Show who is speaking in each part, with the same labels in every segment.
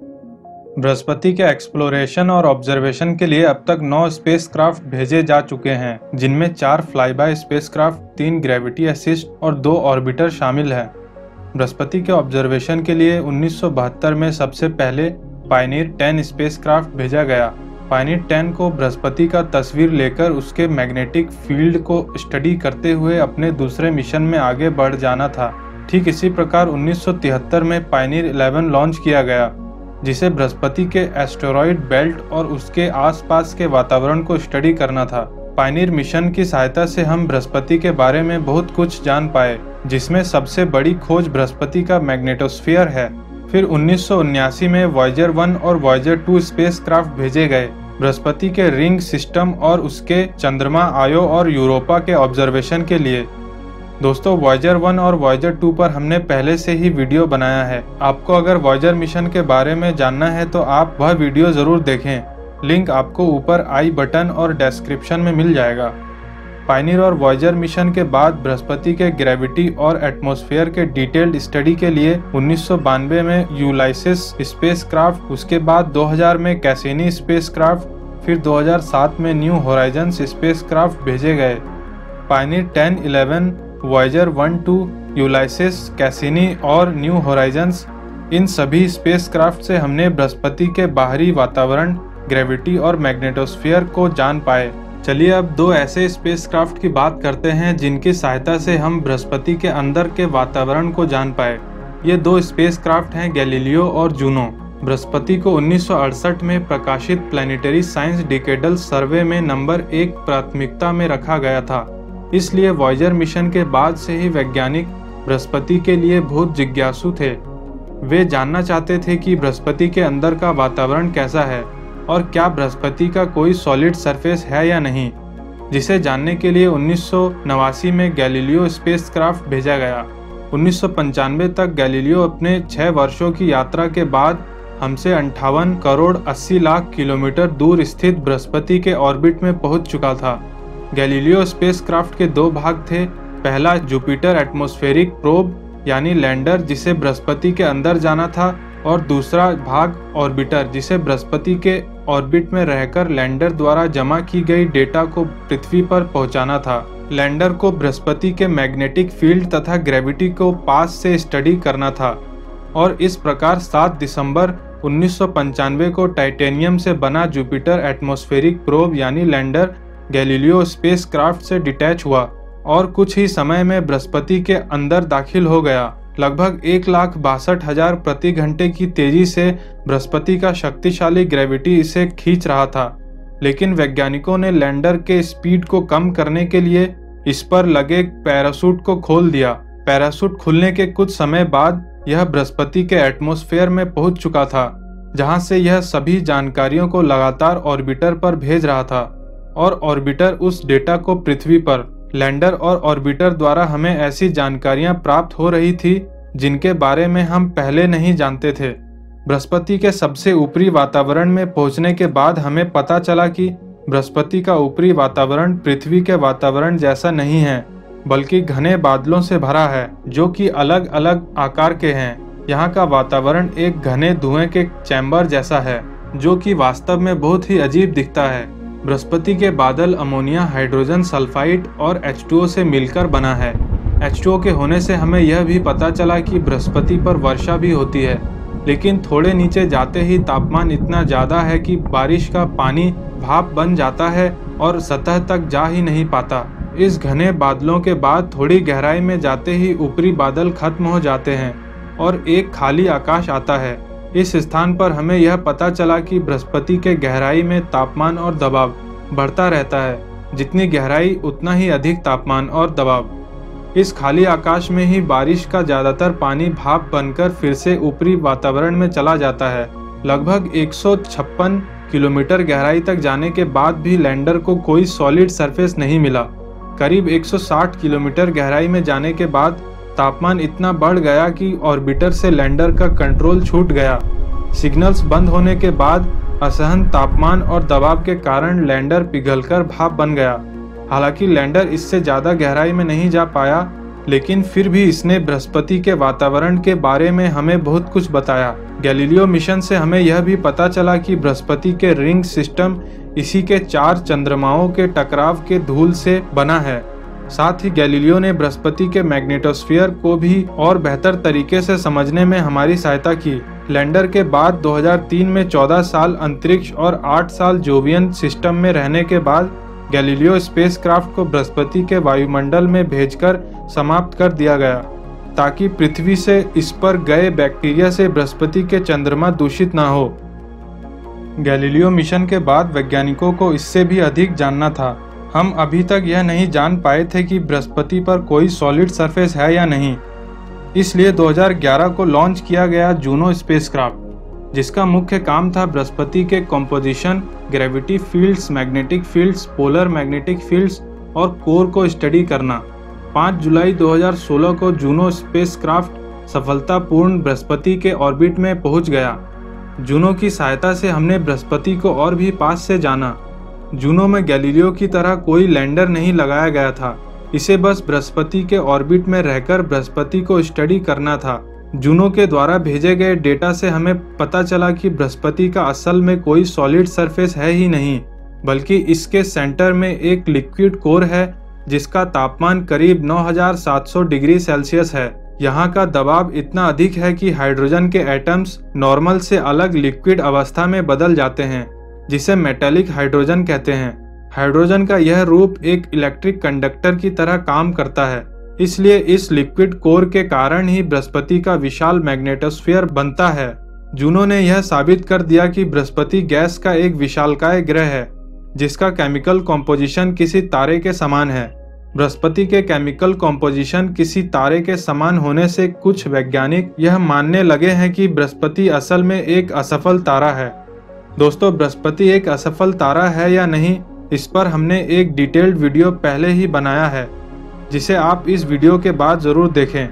Speaker 1: बृहस्पति के एक्सप्लोरेशन और ऑब्जर्वेशन के लिए अब तक 9 स्पेसक्राफ्ट भेजे जा चुके हैं, जिनमें 4 फ्लाईबाय स्पेसक्राफ्ट, 3 ग्रेविटी असिस्ट और 2 ऑर्बिटर शामिल हैं। बृहस्पति के ऑब्जर्वेशन के लिए 1972 में सबसे पहले पायनियर 10 स्पेसक्राफ्ट भेजा गया। पायनियर 10 को बृहस्पति का तस्वीर लेकर उसके मैग्नेटिक फील्ड को स्टडी करते हुए अपने दूसरे मिशन में आगे बढ़ जाना था। ठीक इसी प्रकार 1973 में पायनियर 11 लॉन्च किया गया, जिसे बृहस्पति के एस्टेरॉयड बेल्ट और उसके आसपास के वातावरण को स्टडी करना था। पायनियर मिशन की सहायता से हम बृहस्पति के बारे में बहुत कुछ जान पाए, जिसमें सबसे बड़ी खोज बृहस्पति का मैग्नेटोस्फीयर है। फिर 1979 में वॉयेजर 1 और वॉयेजर 2 स्पेसक्राफ्ट भेजे गए बृहस्पति के रिंग सिस्टम और उसके चंद्रमा आयो और यूरोपा के ऑब्जर्वेशन के लिए। दोस्तों, वॉयेजर 1 और वॉयेजर 2 पर हमने पहले से ही वीडियो बनाया है। आपको अगर वॉयेजर मिशन के बारे में जानना है तो आप वह वीडियो जरूर देखें। लिंक आपको ऊपर आई बटन और डिस्क्रिप्शन में मिल जाएगा। पायनियर और वॉयेजर मिशन के बाद बृहस्पति के ग्रेविटी और एटमॉस्फेयर के डिटेल्ड स्टडी के लिए 1992 में यूलाइसिस स्पेसक्राफ्ट, उसके बाद 2000 में कैसिनी स्पेसक्राफ्ट, फिर 2007 में न्यू होराइजन्स स्पेसक्राफ्ट भेजे गए। पायनियर 10, 11, वॉयेजर 1, 2, यूलाइसिस, कैसिनी और न्यू होराइजन्स, इन सभी स्पेसक्राफ्ट से हमने बृहस्पति के बाहरी वातावरण, ग्रेविटी और मैग्नेटोस्फीयर को जान पाए। चलिए अब 2 ऐसे स्पेसक्राफ्ट की बात करते हैं जिनकी सहायता से हम बृहस्पति के अंदर के वातावरण को जान पाए। ये 2 स्पेसक्राफ्ट हैं गैलीलियो और जूनो। बृहस्पति को 1968 में प्रकाशित प्लैनेटरी साइंस डिकेडल सर्वे में नंबर 1 प्राथमिकता में रखा गया था। इसलिए वॉयेजर मिशन के बाद से ही वैज्ञानिक बृहस्पति के लिए बहुत जिज्ञासु थे। वे जानना चाहते थे कि बृहस्पति के अंदर का वातावरण कैसा है और क्या बृहस्पति का कोई सॉलिड सरफेस है या नहीं, जिसे जानने के लिए 1989 में गैलीलियो स्पेसक्राफ्ट भेजा गया। 1995 तक गैलीलियो अपने 6 वर्षों की यात्रा के बाद हमसे 58 करोड़ 80 लाख किलोमीटर दूर स्थित बृहस्पति के ऑर्बिट में पहुंच चुका था। गैलीलियो स्पेसक्राफ्ट के 2 भाग थे। पहला जुपिटर एटमॉस्फेरिक प्रोब यानी लैंडर, जिसे बृहस्पति के अंदर जाना था, और दूसरा भाग ऑर्बिटर, जिसे बृहस्पति के ऑर्बिट में रहकर लैंडर द्वारा जमा की गई डेटा को पृथ्वी पर पहुंचाना था। लैंडर को बृहस्पति के मैग्नेटिक फील्ड तथा ग्रेविटी को पास से स्टडी करना था और इस प्रकार 7 दिसंबर 1995 को टाइटेनियम से बना जुपिटर एटमॉस्फेरिक प्रोब यानी लैंडर गैलीलियो स्पेसक्राफ्ट से डिटैच हुआ और कुछ ही समय में बृहस्पति के अंदर दाखिल हो गया। लगभग 1,62,000 प्रति घंटे की तेजी से बृहस्पति का शक्तिशाली ग्रेविटी इसे खींच रहा था, लेकिन वैज्ञानिकों ने लैंडर के स्पीड को कम करने के लिए इस पर लगे पैराशूट को खोल दिया। पैराशूट खुलने के कुछ समय बाद यह बृहस्पति के एटमॉस्फेयर में पहुंच चुका था, जहां से यह सभी जानकारियों को लगातार ऑर्बिटर पर भेज रहा था और ऑर्बिटर उस डेटा को पृथ्वी पर लैंडर और ऑर्बिटर द्वारा हमें ऐसी जानकारियां प्राप्त हो रही थी जिनके बारे में हम पहले नहीं जानते थे। बृहस्पति के सबसे ऊपरी वातावरण में पहुंचने के बाद हमें पता चला कि बृहस्पति का ऊपरी वातावरण पृथ्वी के वातावरण जैसा नहीं है, बल्कि घने बादलों से भरा है जो कि अलग अलग आकार के हैं। यहाँ का वातावरण एक घने धुएं के चैम्बर जैसा है, जो कि वास्तव में बहुत ही अजीब दिखता है। बृहस्पति के बादल अमोनिया, हाइड्रोजन सल्फाइड और H2O से मिलकर बना है। H2O के होने से हमें यह भी पता चला कि बृहस्पति पर वर्षा भी होती है, लेकिन थोड़े नीचे जाते ही तापमान इतना ज़्यादा है कि बारिश का पानी भाप बन जाता है और सतह तक जा ही नहीं पाता। इस घने बादलों के बाद थोड़ी गहराई में जाते ही ऊपरी बादल खत्म हो जाते हैं और एक खाली आकाश आता है। इस स्थान पर हमें यह पता चला कि बृहस्पति के गहराई में तापमान और दबाव बढ़ता रहता है। जितनी गहराई उतना ही अधिक तापमान और दबाव। इस खाली आकाश में ही बारिश का ज़्यादातर पानी भाप बनकर फिर से ऊपरी वातावरण में चला जाता है। लगभग 156 किलोमीटर गहराई तक जाने के बाद भी लैंडर को कोई सॉलिड सरफेस नहीं मिला। करीब 160 किलोमीटर गहराई में जाने के बाद तापमान इतना बढ़ गया कि ऑर्बिटर से लैंडर का कंट्रोल छूट गया। सिग्नल्स बंद होने के बाद असहन तापमान और दबाव के कारण लैंडर पिघलकर भाप बन गया। हालांकि लैंडर इससे ज़्यादा गहराई में नहीं जा पाया लेकिन फिर भी इसने बृहस्पति के वातावरण के बारे में हमें बहुत कुछ बताया। गैलीलियो मिशन से हमें यह भी पता चला कि बृहस्पति के रिंग सिस्टम इसी के 4 चंद्रमाओं के टकराव के धूल से बना है। साथ ही गैलीलियो ने बृहस्पति के मैग्नेटोस्फीयर को भी और बेहतर तरीके से समझने में हमारी सहायता की। लैंडर के बाद 2003 में 14 साल अंतरिक्ष और 8 साल जोवियन सिस्टम में रहने के बाद गैलीलियो स्पेसक्राफ्ट को बृहस्पति के वायुमंडल में भेजकर समाप्त कर दिया गया, ताकि पृथ्वी से इस पर गए बैक्टीरिया से बृहस्पति के चंद्रमा दूषित ना हो। गैलीलियो मिशन के बाद वैज्ञानिकों को इससे भी अधिक जानना था। हम अभी तक यह नहीं जान पाए थे कि बृहस्पति पर कोई सॉलिड सरफेस है या नहीं। इसलिए 2011 को लॉन्च किया गया जूनो स्पेसक्राफ्ट, जिसका मुख्य काम था बृहस्पति के composition, gravity fields, magnetic fields, polar magnetic fields और कोर को स्टडी करना। 5 जुलाई 2016 को जूनो स्पेसक्राफ्ट सफलतापूर्ण बृहस्पति के ऑर्बिट में पहुंच गया। जूनो की सहायता से हमने बृहस्पति को और भी पास से जाना। जूनो में गैलीलियो की तरह कोई लैंडर नहीं लगाया गया था, इसे बस बृहस्पति के ऑर्बिट में रहकर बृहस्पति को स्टडी करना था। जूनो के द्वारा भेजे गए डेटा से हमें पता चला कि बृहस्पति का असल में कोई सॉलिड सरफेस है ही नहीं, बल्कि इसके सेंटर में एक लिक्विड कोर है जिसका तापमान करीब 9700 डिग्री सेल्सियस है। यहाँ का दबाव इतना अधिक है कि हाइड्रोजन के एटम्स नॉर्मल से अलग लिक्विड अवस्था में बदल जाते हैं, जिसे मेटेलिक हाइड्रोजन कहते हैं। हाइड्रोजन का यह रूप एक इलेक्ट्रिक कंडक्टर की तरह काम करता है, इसलिए इस लिक्विड कोर के कारण ही बृहस्पति का विशाल मैग्नेटोस्फीयर बनता है। जूनो ने यह साबित कर दिया कि बृहस्पति गैस का एक विशालकाय ग्रह है, जिसका केमिकल कॉम्पोजिशन किसी तारे के समान है। बृहस्पति के केमिकल कॉम्पोजिशन किसी तारे के समान होने से कुछ वैज्ञानिक यह मानने लगे हैं कि बृहस्पति असल में एक असफल तारा है। दोस्तों, बृहस्पति एक असफल तारा है या नहीं, इस पर हमने एक डिटेल्ड वीडियो पहले ही बनाया है, जिसे आप इस वीडियो के बाद जरूर देखें।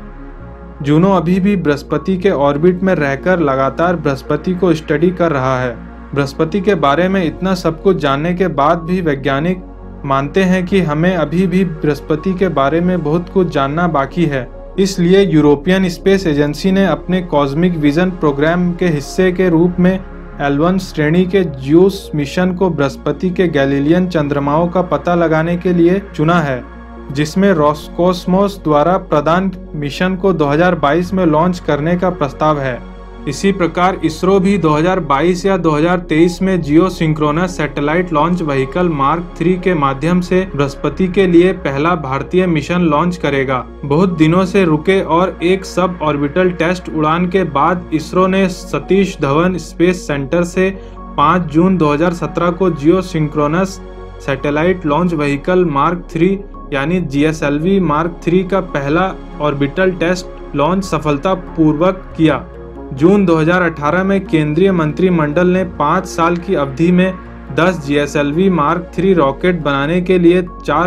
Speaker 1: जूनो अभी भी बृहस्पति के ऑर्बिट में रहकर लगातार बृहस्पति को स्टडी कर रहा है। बृहस्पति के बारे में इतना सब कुछ जानने के बाद भी वैज्ञानिक मानते हैं कि हमें अभी भी बृहस्पति के बारे में बहुत कुछ जानना बाकी है। इसलिए यूरोपियन स्पेस एजेंसी ने अपने कॉस्मिक विजन प्रोग्राम के हिस्से के रूप में L1 श्रेणी के ज्यूस मिशन को बृहस्पति के गैलीलियन चंद्रमाओं का पता लगाने के लिए चुना है, जिसमें रोसकोस्मोस द्वारा प्रदान मिशन को 2022 में लॉन्च करने का प्रस्ताव है। इसी प्रकार इसरो भी 2022 या 2023 में geosynchronous satellite launch vehicle mark 3 के माध्यम से बृहस्पति के लिए पहला भारतीय मिशन लॉन्च करेगा। बहुत दिनों से रुके और एक सब ऑर्बिटल टेस्ट उड़ान के बाद इसरो ने सतीश धवन स्पेस सेंटर से 5 जून 2017 को geosynchronous satellite launch vehicle mark 3 यानी GSLV मार्क 3 का पहला ऑर्बिटल टेस्ट लॉन्च सफलतापूर्वक किया। जून 2018 में केंद्रीय मंत्रिमंडल ने 5 साल की अवधि में 10 GSLV मार्क 3 रॉकेट बनाने के लिए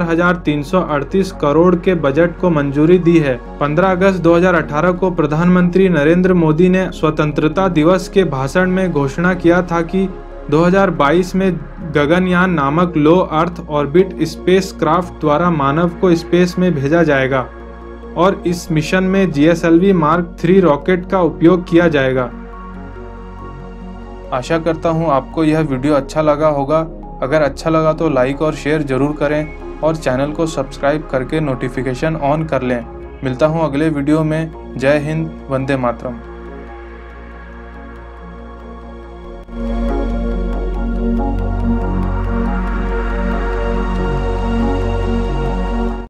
Speaker 1: 4,338 करोड़ के बजट को मंजूरी दी है। 15 अगस्त 2018 को प्रधानमंत्री नरेंद्र मोदी ने स्वतंत्रता दिवस के भाषण में घोषणा किया था कि 2022 में गगनयान नामक लो अर्थ ऑर्बिट स्पेसक्राफ्ट द्वारा मानव को स्पेस में भेजा जाएगा और इस मिशन में GSLV मार्क 3 रॉकेट का उपयोग किया जाएगा। आशा करता हूँ आपको यह वीडियो अच्छा लगा होगा। अगर अच्छा लगा तो लाइक और शेयर जरूर करें और चैनल को सब्सक्राइब करके नोटिफिकेशन ऑन कर लें। मिलता हूँ अगले वीडियो में। जय हिंद, वंदे मातरम।